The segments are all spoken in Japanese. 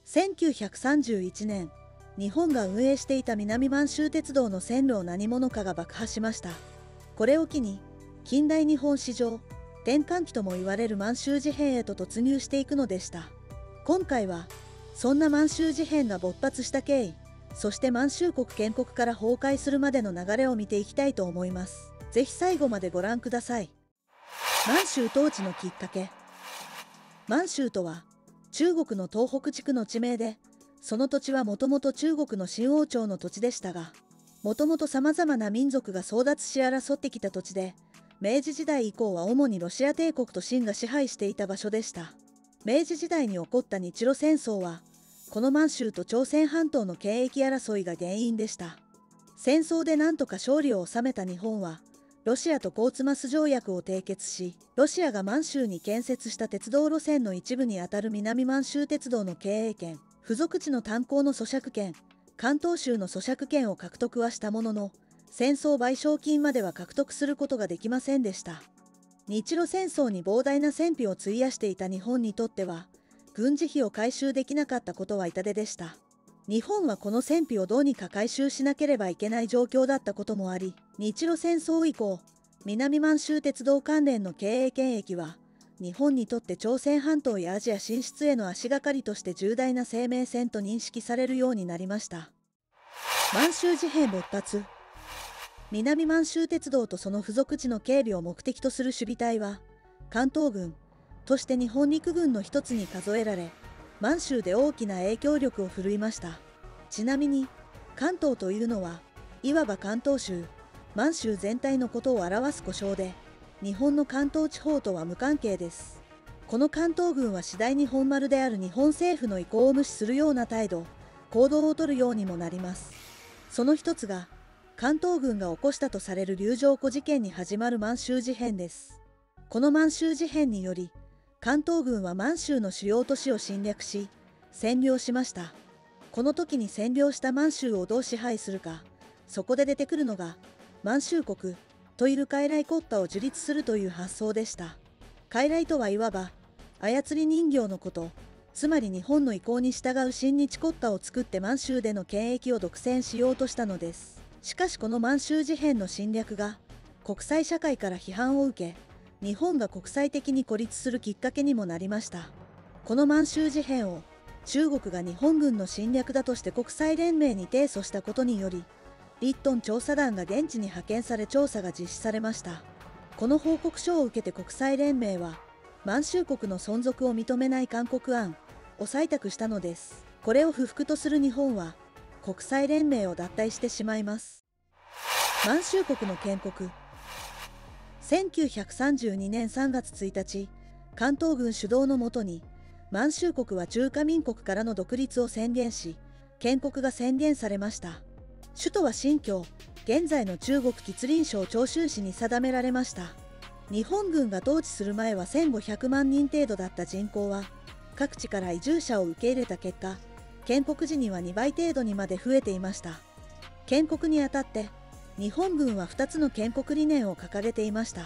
1931年、日本が運営していた南満州鉄道の線路を何者かが爆破しました。これを機に、近代日本史上、転換期とも言われる満州事変へと突入していくのでした。今回は、そんな満州事変が勃発した経緯、そして満州国建国から崩壊するまでの流れを見ていきたいと思います。ぜひ最後までご覧ください。満州統治のきっかけ。満州とは、中国の東北地区の地名で、その土地はもともと中国の清王朝の土地でしたが、もともとさまざまな民族が争奪し争ってきた土地で、明治時代以降は主にロシア帝国と清が支配していた場所でした。明治時代に起こった日露戦争は、この満州と朝鮮半島の権益争いが原因でした。戦争で何とか勝利を収めた日本は、ロシアとポーツマス条約を締結し、ロシアが満州に建設した鉄道路線の一部にあたる南満州鉄道の経営権、付属地の炭鉱の租借権、関東州の租借権を獲得はしたものの、戦争賠償金までは獲得することができませんでした。日露戦争に膨大な戦費を費やしていた日本にとっては、軍事費を回収できなかったことは痛手でした。日本はこの戦費をどうにか回収しなければいけない状況だったこともあり、日露戦争以降、南満州鉄道関連の経営権益は、日本にとって朝鮮半島やアジア進出への足がかりとして重大な生命線と認識されるようになりました。満州事変勃発。南満州鉄道とその付属地の警備を目的とする守備隊は、関東軍として日本陸軍の一つに数えられ、満州で大きな影響力を振るいました。ちなみに、関東というのは、いわば関東州、満州全体のことを表す呼称で、日本の関東地方とは無関係です。この関東軍は次第に本丸である日本政府の意向を無視するような態度、行動をとるようにもなります。その一つが、関東軍が起こしたとされる龍城湖事件に始まる満州事変です。この満州事変により、関東軍は満州の主要都市を侵略し、占領しました。この時に占領した満州をどう支配するか、そこで出てくるのが、満州国という傀儡国家を樹立するという発想でした。傀儡とはいわば、操り人形のこと、つまり日本の意向に従う親日国家を作って満州での権益を独占しようとしたのです。しかしこの満州事変の侵略が、国際社会から批判を受け、日本が国際的に孤立するきっかけにもなりました。この満州事変を中国が日本軍の侵略だとして国際連盟に提訴したことにより、リットン調査団が現地に派遣され調査が実施されました。この報告書を受けて国際連盟は、満州国の存続を認めない勧告案を採択したのです。これを不服とする日本は、国際連盟を脱退してしまいます。満州国の建国。1932年3月1日、関東軍主導のもとに、満州国は中華民国からの独立を宣言し、建国が宣言されました。首都は新京、現在の中国吉林省長春市に定められました。日本軍が統治する前は1500万人程度だった人口は、各地から移住者を受け入れた結果、建国時には2倍程度にまで増えていました。建国にあたって、日本軍は2つの建国理念を掲げていました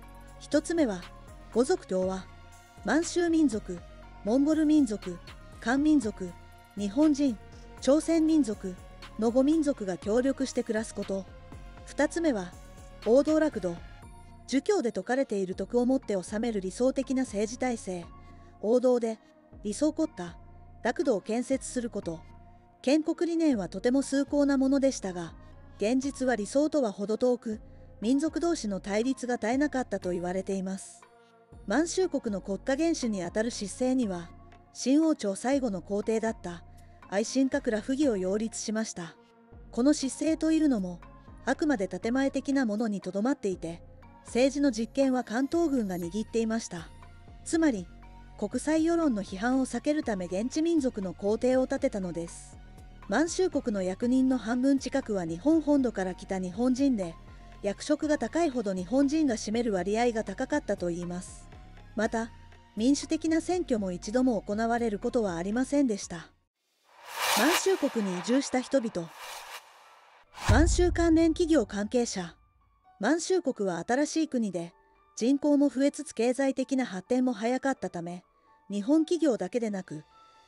。1つ目は、五族共和、満州民族、モンゴル民族、漢民族、日本人、朝鮮民族の5民族が協力して暮らすこと。2つ目は、王道楽土、儒教で説かれている徳をもって治める理想的な政治体制、王道で理想国家、楽土を建設すること。建国理念はとても崇高なものでしたが、現実は理想とは程遠く、民族同士の対立が絶えなかったと言われています。満州国の国家元首にあたる執政には、清王朝最後の皇帝だった愛新覚羅溥儀を擁立しました。この執政というのも、あくまで建前的なものにとどまっていて、政治の実権は関東軍が握っていました。つまり、国際世論の批判を避けるため現地民族の皇帝を立てたのです。満州国の役人の半分近くは日本本土から来た日本人で、役職が高いほど日本人が占める割合が高かったといいます。また、民主的な選挙も一度も行われることはありませんでした。満州国に移住した人々。満州関連企業関係者。満州国は新しい国で、人口も増えつつ経済的な発展も早かったため、日本企業だけでなく、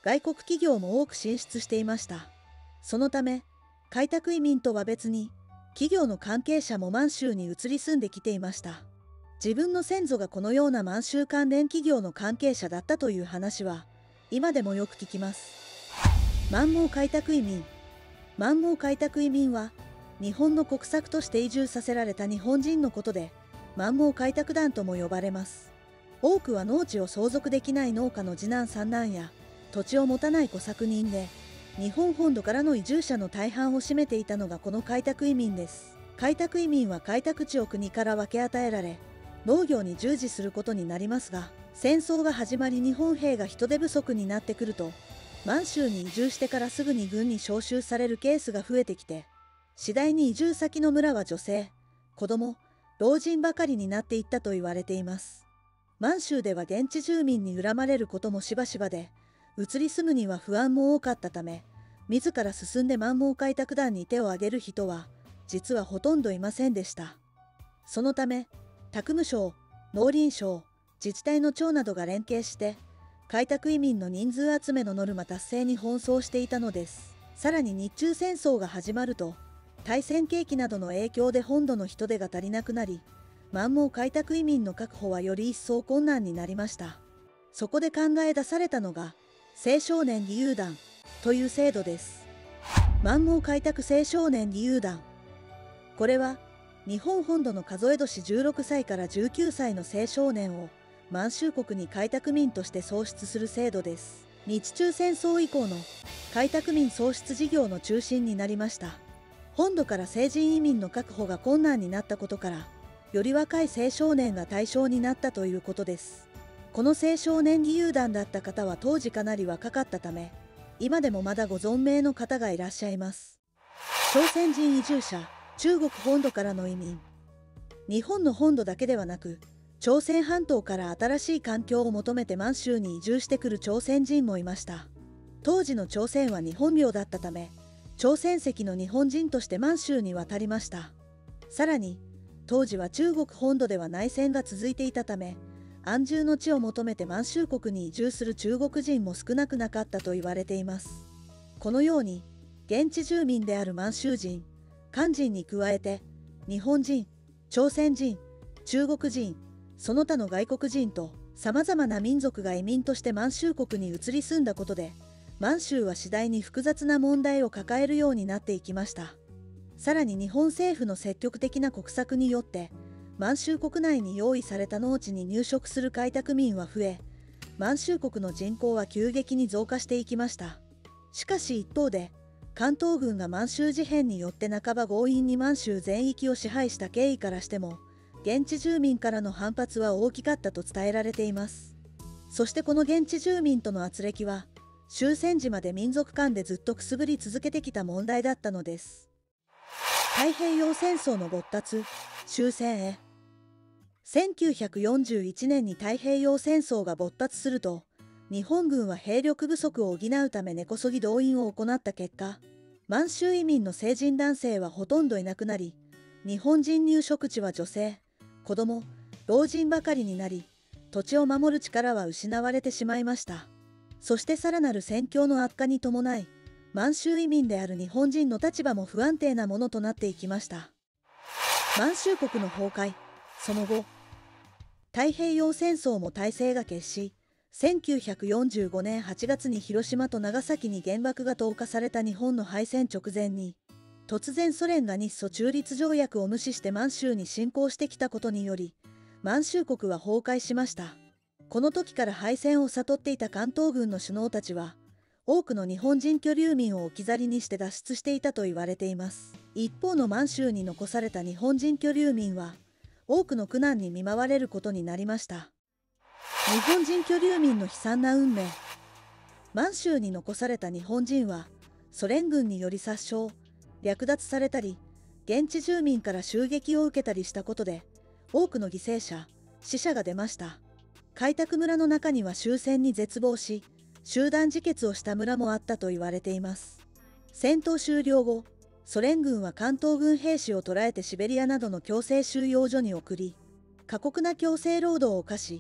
外国企業も多く進出していました。そのため、開拓移民とは別に、企業の関係者も満州に移り住んできていました。自分の先祖がこのような満州関連企業の関係者だったという話は、今でもよく聞きます。満蒙開拓移民。満蒙開拓移民は、日本の国策として移住させられた日本人のことで、満蒙開拓団とも呼ばれます。多くは農地を相続できない農家の次男三男や、土地を持たない小作人で、日本本土からの移住者の大半を占めていたのがこの開拓移民です。開拓移民は開拓地を国から分け与えられ、農業に従事することになりますが、戦争が始まり日本兵が人手不足になってくると、満州に移住してからすぐに軍に召集されるケースが増えてきて、次第に移住先の村は女性、子供、老人ばかりになっていったと言われています。満州では現地住民に恨まれることもしばしばで、移り住むには不安も多かったため、自ら進んで満蒙開拓団に手を挙げる人は、実はほとんどいませんでした。そのため、宅務省、農林省、自治体の長などが連携して、開拓移民の人数集めのノルマ達成に奔走していたのです。さらに日中戦争が始まると、大戦景気などの影響で本土の人手が足りなくなり、満蒙開拓移民の確保はより一層困難になりました。そこで考え出されたのが、青少年義勇団という制度です。満蒙開拓青少年義勇団。これは、日本本土の数え年16歳から19歳の青少年を満州国に開拓民として創出する制度です。日中戦争以降の開拓民創出事業の中心になりました。本土から成人移民の確保が困難になったことから、より若い青少年が対象になったということです。この青少年義勇団だった方は当時かなり若かったため、今でもまだご存命の方がいらっしゃいます。朝鮮人移住者、中国本土からの移民。日本の本土だけではなく、朝鮮半島から新しい環境を求めて満州に移住してくる朝鮮人もいました。当時の朝鮮は日本領だったため、朝鮮籍の日本人として満州に渡りました。さらに、当時は中国本土では内戦が続いていたため、安住の地を求めて満州国に移住する中国人も少なくなかったと言われています。このように、現地住民である満州人、漢人に加えて、日本人、朝鮮人、中国人、その他の外国人と様々な民族が移民として満州国に移り住んだことで、満州は次第に複雑な問題を抱えるようになっていきました。さらに日本政府の積極的な国策によって、満州国内に用意された農地に入植する開拓民は増え、満州国の人口は急激に増加していきました。しかし一方で、関東軍が満州事変によって半ば強引に満州全域を支配した経緯からしても、現地住民からの反発は大きかったと伝えられています。そしてこの現地住民との圧力は、終戦時まで民族間でずっとくすぶり続けてきた問題だったのです。太平洋戦争の勃発、終戦へ。1941年に太平洋戦争が勃発すると、日本軍は兵力不足を補うため根こそぎ動員を行った結果、満州移民の成人男性はほとんどいなくなり、日本人入植地は女性、子供、老人ばかりになり、土地を守る力は失われてしまいました。そしてさらなる戦況の悪化に伴い、満州移民である日本人の立場も不安定なものとなっていきました。満州国の崩壊、その後、太平洋戦争も大勢が決し、1945年8月に広島と長崎に原爆が投下された日本の敗戦直前に、突然ソ連が日ソ中立条約を無視して満州に侵攻してきたことにより、満州国は崩壊しました。この時から敗戦を悟っていた関東軍の首脳たちは、多くの日本人居留民を置き去りにして脱出していたと言われています。一方の満州に残された日本人居留民は、多くの苦難に見舞われることになりました。日本人居留民の悲惨な運命。満州に残された日本人は、ソ連軍により殺傷、略奪されたり、現地住民から襲撃を受けたりしたことで、多くの犠牲者、死者が出ました。開拓村の中には終戦に絶望し、集団自決をした村もあったと言われています。戦闘終了後、ソ連軍は関東軍兵士を捕らえてシベリアなどの強制収容所に送り、過酷な強制労働を課し、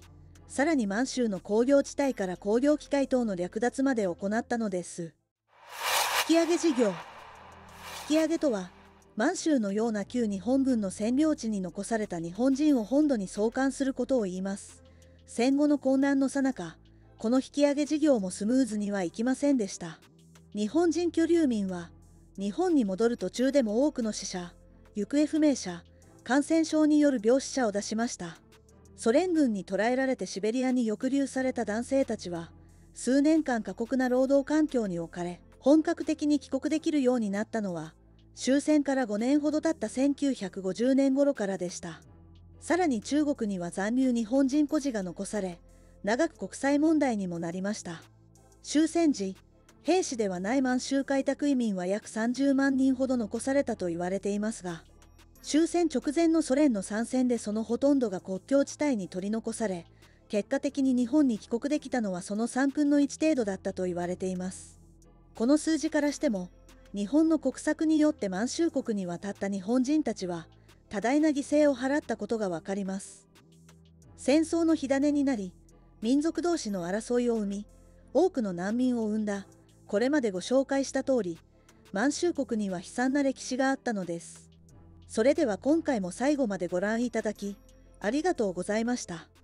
さらに満州の工業地帯から工業機械等の略奪まで行ったのです。引き上げ事業。引き上げとは、満州のような旧日本軍の占領地に残された日本人を本土に送還することを言います。戦後の混乱の最中、この引き上げ事業もスムーズにはいきませんでした。日本人居留民は、日本に戻る途中でも多くの死者、行方不明者、感染症による病死者を出しました。ソ連軍に捕らえられてシベリアに抑留された男性たちは、数年間過酷な労働環境に置かれ、本格的に帰国できるようになったのは、終戦から5年ほど経った1950年頃からでした。さらに中国には残留日本人孤児が残され、長く国際問題にもなりました。終戦時、兵士ではない満州開拓移民は約30万人ほど残されたと言われていますが、終戦直前のソ連の参戦でそのほとんどが国境地帯に取り残され、結果的に日本に帰国できたのはその3分の1程度だったと言われています。この数字からしても、日本の国策によって満州国に渡った日本人たちは、多大な犠牲を払ったことがわかります。戦争の火種になり、民族同士の争いを生み、多くの難民を生んだ、これまでご紹介した通り、満州国には悲惨な歴史があったのです。それでは今回も最後までご覧いただき、ありがとうございました。